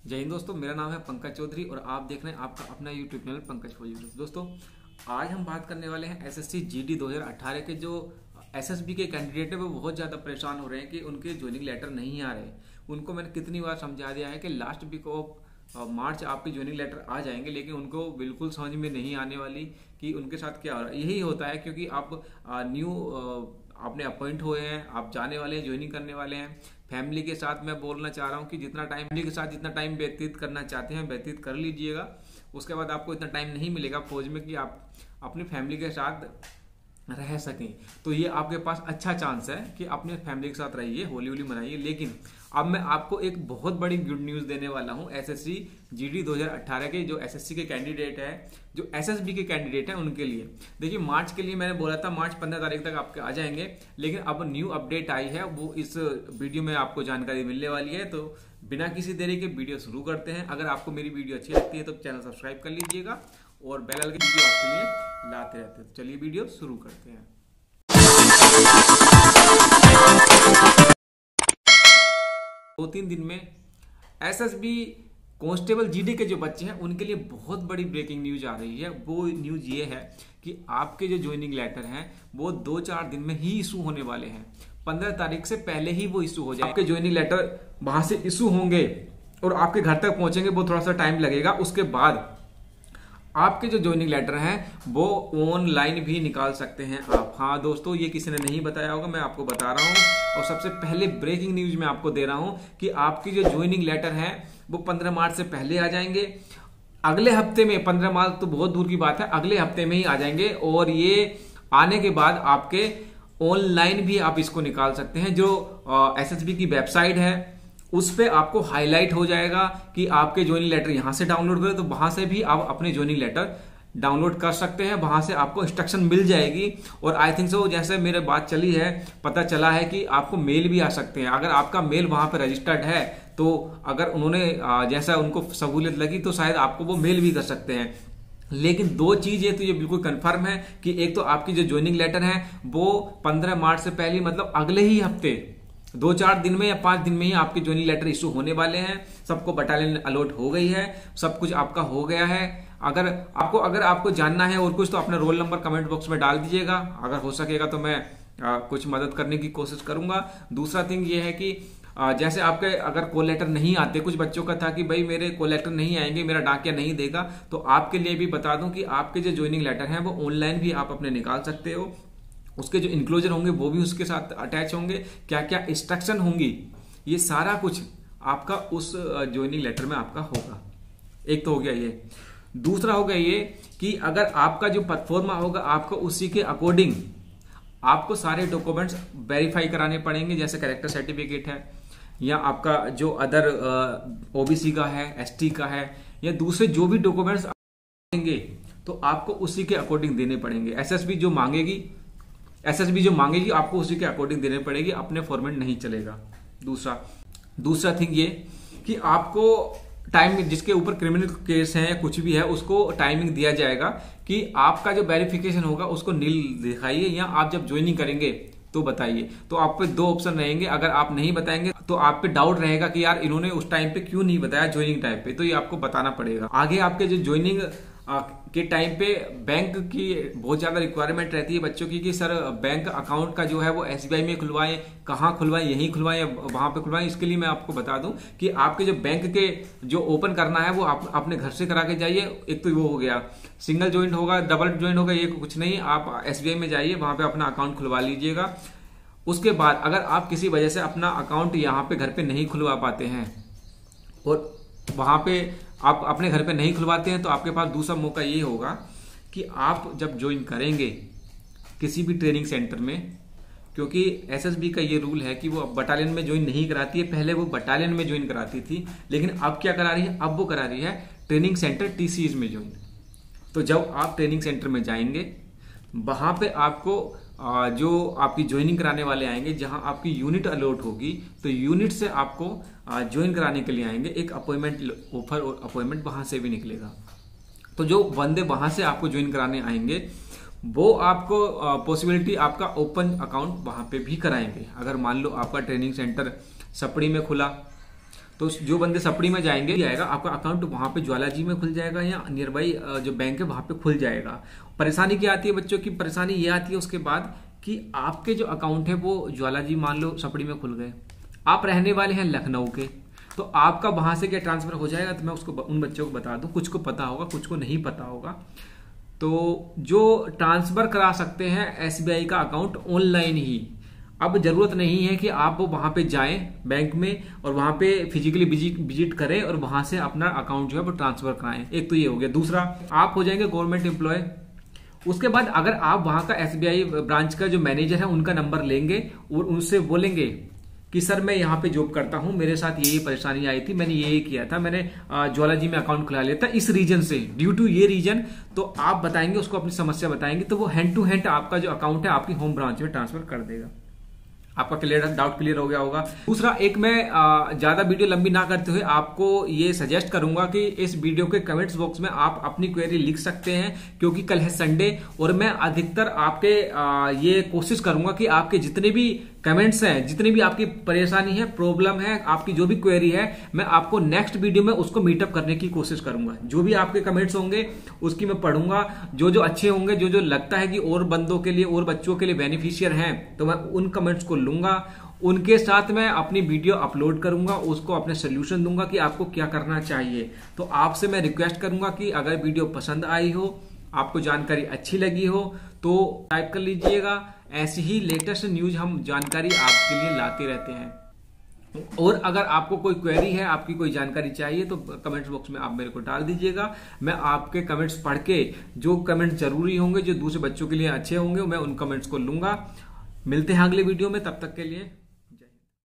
जय हिंद दोस्तों, मेरा नाम है पंकज चौधरी और आप देख रहे हैं आपका अपना YouTube channel Pankaj for YouTube. दोस्तों, आज हम बात करने वाले हैं एसएससी जीडी 2018 के जो एसएसबी के कैंडिडेट है वो बहुत ज़्यादा परेशान हो रहे हैं कि उनके ज्वाइनिंग लेटर नहीं आ रहे। उनको मैंने कितनी बार समझा दिया है कि लास्ट वीक ऑफ मार्च आपके ज्वाइनिंग लेटर आ जाएंगे, लेकिन उनको बिल्कुल समझ में नहीं आने वाली कि उनके साथ क्या हो रहा है। यही होता है क्योंकि आप न्यू आपने अपॉइंट हुए हैं, आप जाने वाले हैं, ज्वाइनिंग करने वाले हैं। फैमिली के साथ मैं बोलना चाह रहा हूँ कि जितना टाइम व्यतीत करना चाहते हैं व्यतीत कर लीजिएगा। उसके बाद आपको इतना टाइम नहीं मिलेगा फौज में कि आप अपनी फैमिली के साथ रह सकें। तो ये आपके पास अच्छा चांस है कि अपने फैमिली के साथ रहिए, होली होली मनाइए। लेकिन अब मैं आपको एक बहुत बड़ी गुड न्यूज़ देने वाला हूं एसएससी जीडी 2018 के जो एसएससी के कैंडिडेट है, जो एसएसबी के कैंडिडेट हैं उनके लिए। देखिए, मार्च के लिए मैंने बोला था मार्च 15 तारीख तक आपके आ जाएंगे, लेकिन अब न्यू अपडेट आई है, वो इस वीडियो में आपको जानकारी मिलने वाली है। तो बिना किसी देरी के वीडियो शुरू करते हैं। अगर आपको मेरी वीडियो अच्छी लगती है तो चैनल सब्सक्राइब कर लीजिएगा और बेल आइकन की वीडियो आपके लिए लाते रहते हैं। तो चलिए वीडियो शुरू करते हैं। 2-3 दिन में एसएसबी कांस्टेबल जीडी के जो बच्चे हैं उनके लिए बहुत बड़ी ब्रेकिंग न्यूज आ रही है। वो न्यूज ये है कि आपके जो ज्वाइनिंग लेटर हैं वो 2-4 दिन में ही इशू होने वाले हैं। 15 तारीख से पहले ही वो इशू हो जाए। आपके ज्वाइनिंग लेटर वहां से इशू होंगे और आपके घर तक पहुंचेंगे, वो थोड़ा सा टाइम लगेगा। उसके बाद आपके जो ज्वाइनिंग लेटर हैं वो ऑनलाइन भी निकाल सकते हैं आप। हाँ दोस्तों, ये किसी ने नहीं बताया होगा, मैं आपको बता रहा हूं। और सबसे पहले ब्रेकिंग न्यूज मैं आपको दे रहा हूं कि आपकी जो ज्वाइनिंग लेटर हैं वो 15 मार्च से पहले आ जाएंगे। अगले हफ्ते में, 15 मार्च तो बहुत दूर की बात है, अगले हफ्ते में ही आ जाएंगे। और ये आने के बाद आपके ऑनलाइन भी आप इसको निकाल सकते हैं। जो एसएसबी की वेबसाइट है उस पे आपको हाईलाइट हो जाएगा कि आपके ज्वाइनिंग लेटर यहां से डाउनलोड करें, तो वहां से भी आप अपने ज्वाइनिंग लेटर डाउनलोड कर सकते हैं। वहां से आपको इंस्ट्रक्शन मिल जाएगी। और आई थिंक सो, जैसे मेरे बात चली है, पता चला है कि आपको मेल भी आ सकते हैं। अगर आपका मेल वहां पे रजिस्टर्ड है तो अगर उन्होंने जैसा उनको सहूलियत लगी तो शायद आपको वो मेल भी कर सकते हैं। लेकिन दो चीजें तो ये बिल्कुल कंफर्म है कि एक तो आपकी जो ज्वाइनिंग लेटर है वो 15 मार्च से पहले, मतलब अगले ही हफ्ते 2-4 दिन में या 5 दिन में ही आपके ज्वाइनिंग लेटर इशू होने वाले हैं। सबको बटालियन अलॉट हो गई है, सब कुछ आपका हो गया है। अगर आपको जानना है और कुछ तो अपना रोल नंबर कमेंट बॉक्स में डाल दीजिएगा। अगर हो सकेगा तो मैं कुछ मदद करने की कोशिश करूंगा। दूसरा थिंग ये है कि जैसे आपके अगर कॉल लेटर नहीं आते, कुछ बच्चों का था कि भाई मेरे कॉल लेटर नहीं आएंगे, मेरा डाकिया नहीं देगा, तो आपके लिए भी बता दूं कि आपके जो ज्वाइनिंग लेटर हैं वो ऑनलाइन भी आप अपने निकाल सकते हो। उसके जो इंक्लोजर होंगे वो भी उसके साथ अटैच होंगे, क्या क्या इंस्ट्रक्शन होंगी, ये सारा कुछ आपका उस ज्वाइनिंग लेटर में आपका होगा। एक तो हो गया ये। दूसरा हो गया ये कि अगर आपका जो परफॉर्मा होगा आपको उसी के अकॉर्डिंग आपको सारे डॉक्यूमेंट्स वेरीफाई कराने पड़ेंगे। जैसे कैरेक्टर सर्टिफिकेट है या आपका जो अदर ओबीसी का है, एसटी का है, या दूसरे जो भी डॉक्यूमेंट्स देंगे तो आपको उसी के अकॉर्डिंग देने पड़ेंगे। एसएसबी जो मांगेगी आपको उसी के अकॉर्डिंग देने पड़ेगी, अपने फॉर्मेट नहीं चलेगा। दूसरा थिंग ये कि आपको टाइम, जिसके ऊपर क्रिमिनल केस है या कुछ भी है, उसको टाइमिंग दिया जाएगा कि आपका जो वेरिफिकेशन होगा उसको नील दिखाइए या आप जब ज्वाइनिंग करेंगे तो बताइए। तो आप पे 2 ऑप्शन रहेंगे। अगर आप नहीं बताएंगे तो आप पे डाउट रहेगा कि यार इन्होंने उस टाइम पे क्यों नहीं बताया ज्वाइनिंग टाइम पे, तो ये आपको बताना पड़ेगा। आगे आपके जो ज्वाइनिंग के टाइम पे बैंक की बहुत ज्यादा रिक्वायरमेंट रहती है बच्चों की कि सर बैंक अकाउंट का जो है वो एसबीआई में खुलवाएं, कहाँ खुलवाएं, यहीं खुलवाएं या वहां पे खुलवाएं। इसके लिए मैं आपको बता दूं कि आपके जो बैंक के जो ओपन करना है वो आप अपने घर से करा के जाइए। एक तो वो हो गया, सिंगल ज्वाइंट होगा, डबल ज्वाइंट होगा, ये कुछ नहीं। आप एसबीआई में जाइए, वहां पे अपना अकाउंट खुलवा लीजिएगा। उसके बाद अगर आप किसी वजह से अपना अकाउंट यहाँ पे घर पे नहीं खुलवा पाते हैं और वहां पे आप अपने घर पे नहीं खुलवाते हैं, तो आपके पास दूसरा मौका ये होगा कि आप जब ज्वाइन करेंगे किसी भी ट्रेनिंग सेंटर में, क्योंकि एसएसबी का ये रूल है कि वो बटालियन में ज्वाइन नहीं कराती है। पहले वो बटालियन में ज्वाइन कराती थी, लेकिन अब क्या करा रही है, अब वो करा रही है ट्रेनिंग सेंटर टीसीज में ज्वाइन। तो जब आप ट्रेनिंग सेंटर में जाएंगे वहां पे आपको जो आपकी ज्वाइनिंग कराने वाले आएंगे, जहां आपकी यूनिट अलॉट होगी, तो यूनिट से आपको ज्वाइन कराने के लिए आएंगे। एक अपॉइंटमेंट ऑफर और अपॉइंटमेंट वहां से भी निकलेगा। तो जो बंदे वहां से आपको ज्वाइन कराने आएंगे वो आपको पॉसिबिलिटी आपका ओपन अकाउंट वहां पे भी कराएंगे। अगर मान लो आपका ट्रेनिंग सेंटर सपड़ी में खुला तो जो बंदे सपड़ी में जाएंगे जाएगा आपका अकाउंट वहां पे ज्वाला जी में खुल जाएगा या नियर बाई जो बैंक है वहां पे खुल जाएगा। परेशानी क्या आती है बच्चों की, परेशानी ये आती है उसके बाद कि आपके जो अकाउंट है वो ज्वाला जी मान लो सपड़ी में खुल गए, आप रहने वाले हैं लखनऊ के, तो आपका वहां से क्या ट्रांसफर हो जाएगा? तो मैं उसको उन बच्चों को बता दूं, कुछ को पता होगा कुछ को नहीं पता होगा। तो जो ट्रांसफर करा सकते हैं एसबीआई का अकाउंट ऑनलाइन ही, अब जरूरत नहीं है कि आप वहां पे जाएं बैंक में और वहां पे फिजिकली विजिट करें और वहां से अपना अकाउंट जो है वो ट्रांसफर कराएं। एक तो ये हो गया। दूसरा, आप हो जाएंगे गवर्नमेंट एम्प्लॉय। उसके बाद अगर आप वहां का एसबीआई ब्रांच का जो मैनेजर है उनका नंबर लेंगे और उनसे बोलेंगे कि सर मैं यहाँ पे जॉब करता हूं, मेरे साथ ये परेशानी आई थी, मैंने ये किया था, मैंने ज्वाला जी में अकाउंट खुला लिया था इस रीजन से, ड्यू टू ये रीजन, तो आप बताएंगे उसको, अपनी समस्या बताएंगे, तो वो हैंड टू हैंड आपका जो अकाउंट है आपकी होम ब्रांच में ट्रांसफर कर देगा। आपका डाउट क्लियर हो गया होगा। दूसरा, एक मैं ज्यादा वीडियो लंबी ना करते हुए आपको ये सजेस्ट करूंगा कि इस वीडियो के कमेंट्स बॉक्स में आप अपनी क्वेरी लिख सकते हैं, क्योंकि कल है संडे और मैं अधिकतर आपके ये कोशिश करूंगा कि आपके जितने भी कमेंट्स हैं, जितनी भी आपकी परेशानी है, प्रॉब्लम है, आपकी जो भी क्वेरी है, मैं आपको नेक्स्ट वीडियो में उसको मीटअप करने की कोशिश करूंगा। जो भी आपके कमेंट्स होंगे उसकी मैं पढ़ूंगा, जो जो अच्छे होंगे, जो जो लगता है कि और बंदों के लिए और बच्चों के लिए बेनिफिशियर हैं, तो मैं उन कमेंट्स को लूंगा, उनके साथ मैं अपनी वीडियो अपलोड करूंगा, उसको अपने सोल्यूशन दूंगा कि आपको क्या करना चाहिए। तो आपसे मैं रिक्वेस्ट करूंगा कि अगर वीडियो पसंद आई हो, आपको जानकारी अच्छी लगी हो, तो टाइप कर लीजिएगा। ऐसी ही लेटेस्ट न्यूज हम जानकारी आपके लिए लाते रहते हैं। और अगर आपको कोई क्वेरी है, आपकी कोई जानकारी चाहिए, तो कमेंट्स बॉक्स में आप मेरे को डाल दीजिएगा। मैं आपके कमेंट्स पढ़ के, जो कमेंट्स जरूरी होंगे, जो दूसरे बच्चों के लिए अच्छे होंगे, मैं उन कमेंट्स को लूंगा। मिलते हैं अगले वीडियो में, तब तक के लिए